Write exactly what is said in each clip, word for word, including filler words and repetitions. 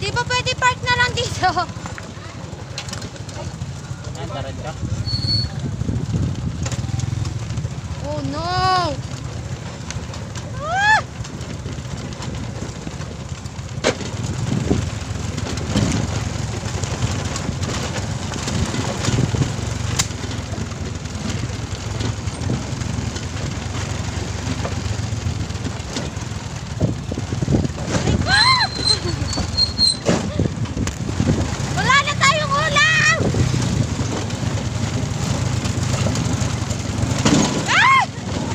Di ba pwede park na lang dito? Ayan, taran ka. Oh no! Ah! Wala na tayong ulam! Ah!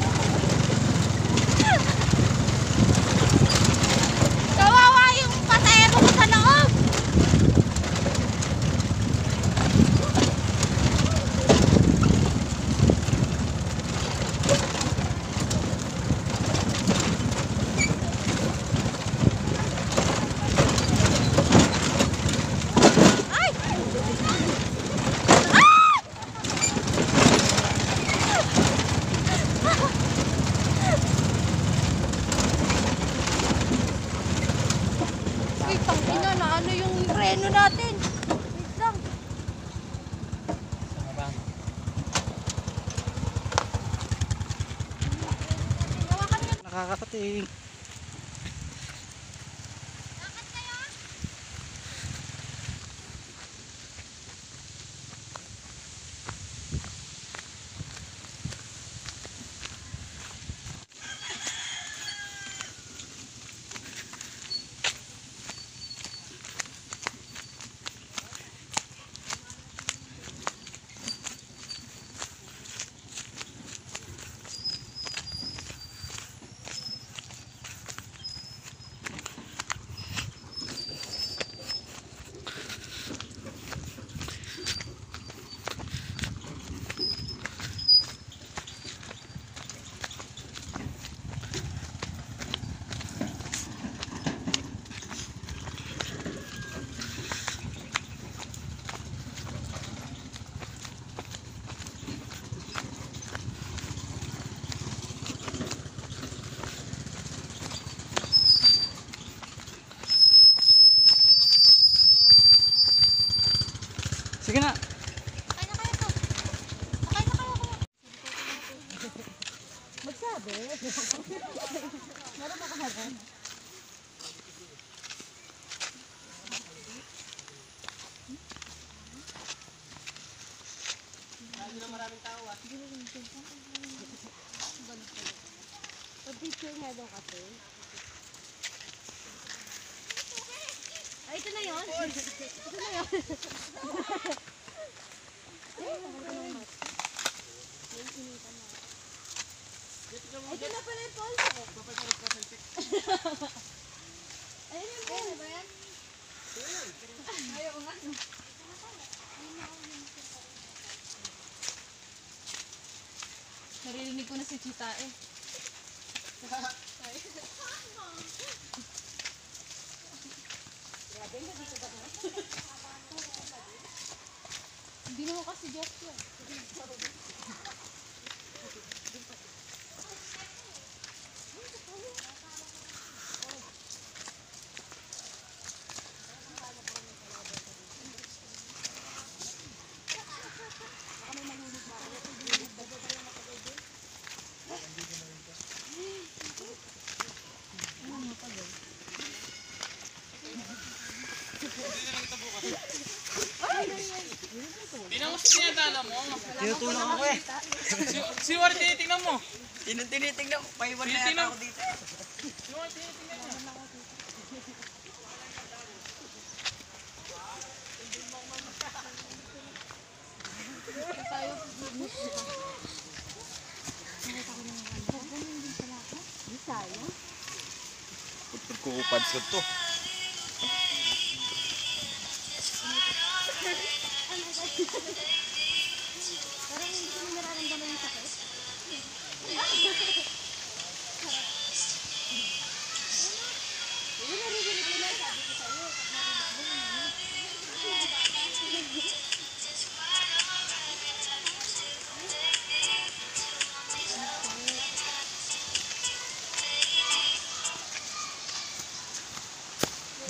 Kawawa yung pasahero ko sa loob! Ay! Ah! Uy, tangina na ano yung reno natin? Wait lang. Sama ba? Hawakan mo. Nakakating. Lakad kayo? Sige na. Sakay na kayo to. Sakay na kayo kuya. Magsabi. Meron ba kaharan? Pag-picture nga daw kasi. Ay, ito na yun? Ito na yun? Ito na pala yung Paul. Ayun yung Paul. Ba yan? Ayaw nga. Narinig ko na si Chita eh. Hindi naman kasi joke yun. Tingnan mo sa tinadala mo. Tinutulong ako eh. Si, si War, tinitingnan mo. Tinutinitingnan ko. Paiwan na yata ako dito. Si War, tinitingnan mo. Pagkukupadsod to. Parang hindi ko nararamdaman yung sakit. Yun, naririnig ko na. Sabi ko sa'yo.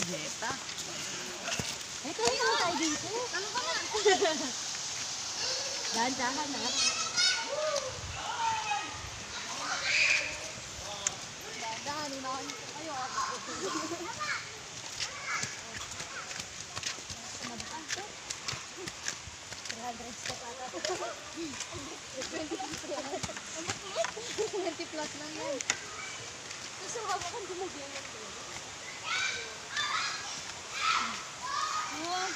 Neta. Ito yung tayo dito. Ano ka na? Dahan-dahan na. Dahan-dahan na. Ayaw ako. twenty plus lang yan. Tapos ang hawakan dumagyan lang talaga. Wow!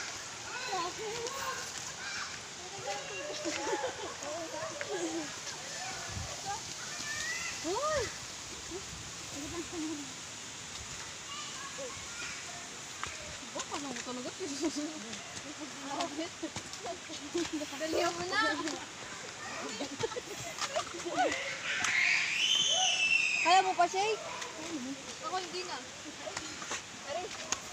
Uy! Baka lang mo talaga. Dalihan mo na! Kaya mo pa, Shay? Ako hindi na. Aray!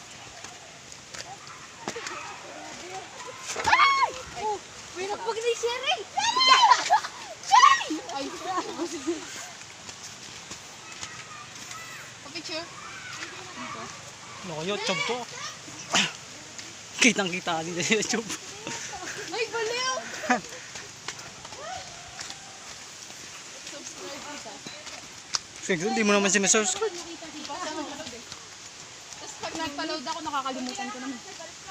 Ay! Oh! May nakapag ni Sherry! Shay! Ay! Pa-picture? Ano, YouTube to. Kitang-kita din sa YouTube. Ay, baliw! Subscribe kita. Sige, hindi mo naman sinasubscribe. Tapos pag nagpa-load ako, nakakalimutan ko naman.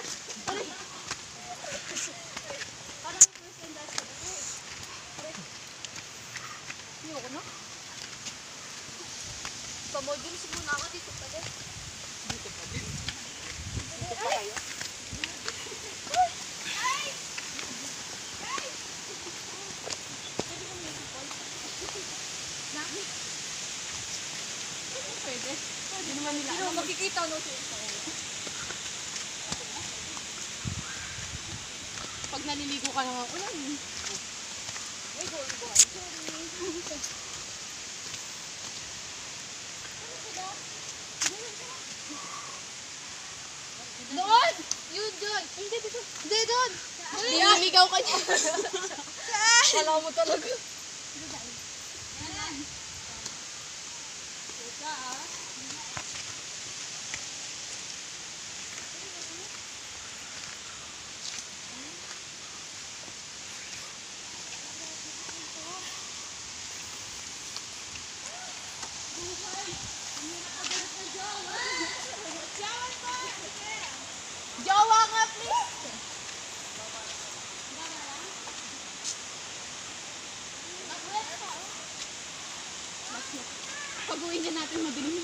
Ayoko na. Pa-modules muna ako dito pa din. Dito pa din? Dito pa kayo? Pwede. Pwede naman nila. Pero makikita no siya. Pag naliligo ka naman ulan. Ay, go, go. Sorry. Doon! Yun doon! Hindi, dito. Hindi, doon! Nililigaw ka niya. Kala mo talaga. Jowa nga, please! Pag-uwi na natin mabilis.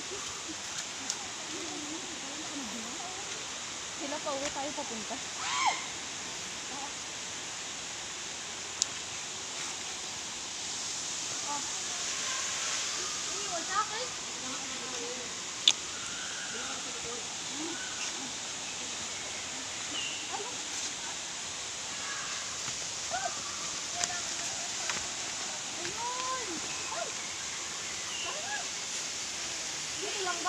Sila pa uwi tayo papunta. Iwan sa akin. Dito lang ba?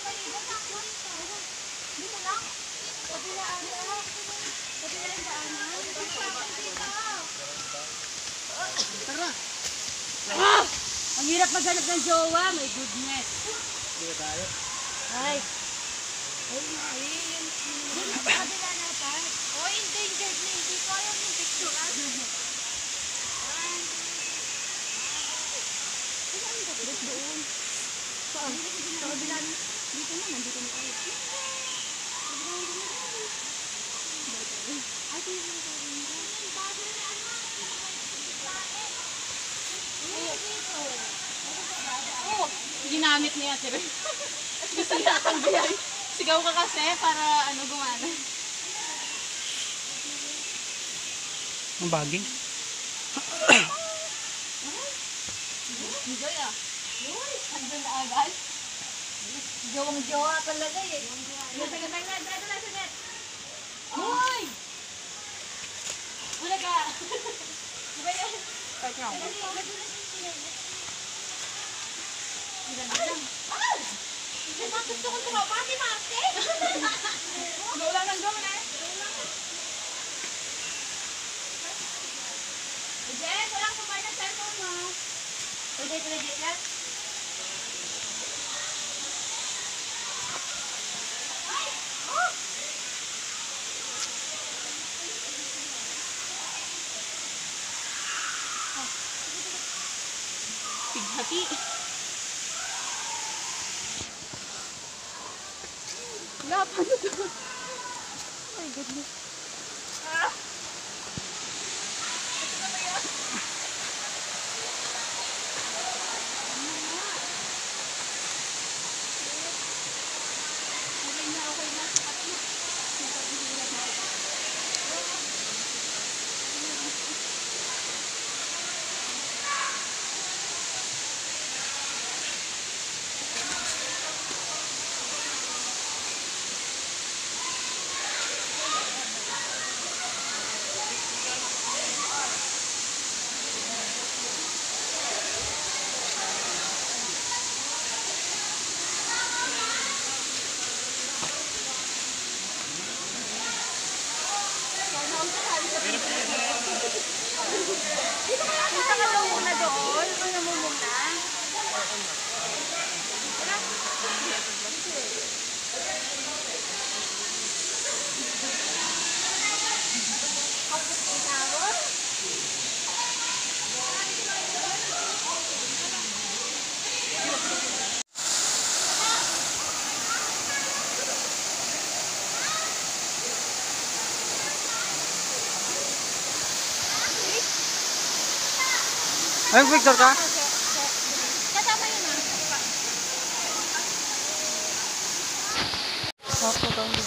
Dito lang? Pati na ano? Pati na yung daanan? Tara! Ah! Ang hirap maghanap ng jowa, my goodness. Hindi ka tayo. Ay. Ay, ay. Yun ang kabila natin. Oh, endangered na. Hindi ko ayaw yung picture. Doon. Saan? Sa kabila. Dito na, nandito na tayo. Oh, ginamit niya Ate Ray. Gusto niya tanggayan. Sigaw ka kasi para ano gumana. Ang baging. Enjoy ah. Andun na agad. Jowang-jowa talaga eh. Sagad na nga. Dito na sagad. Hoy! Wala ka. Diba yan? Kahit nga ako. Ay! Gusto ko tumabati, Marte! Go lang ng go na. Jen, walang kumay ng cellphone mo. Pwede, pwede lang. Ay! bati. Wala pa na doon. Oh my goodness. Punta ka daw muna doon. Ano mo muna? Ayun, Victor ka? Kasama yun ah. Sakto daw.